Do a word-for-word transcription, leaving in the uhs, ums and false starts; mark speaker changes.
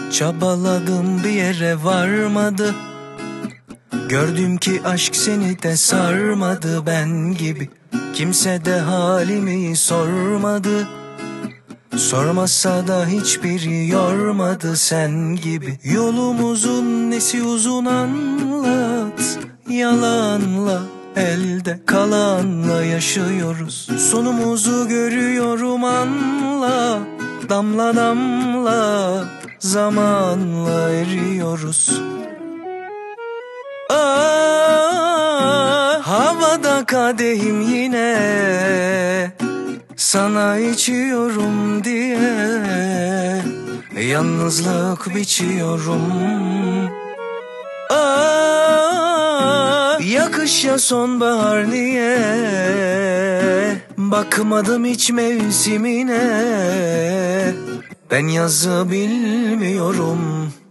Speaker 1: Çabaladım bir yere varmadı. Gördüm ki aşk seni de sarmadı ben gibi. Kimse de halimi sormadı. Sormasa da hiçbiri yormadı sen gibi. Yolumuzun nesi uzun anlat. Yalanla, elde kalanla yaşıyoruz. Sonumuzu görüyorum anla. Damla damla zamanla eriyoruz. Ah, havada kadehim yine sana içiyorum diye yalnızlık biçiyorum. Ah, yakışa sonbahar niye bakmadım hiç mevsimine. Ben yazı bilmiyorum.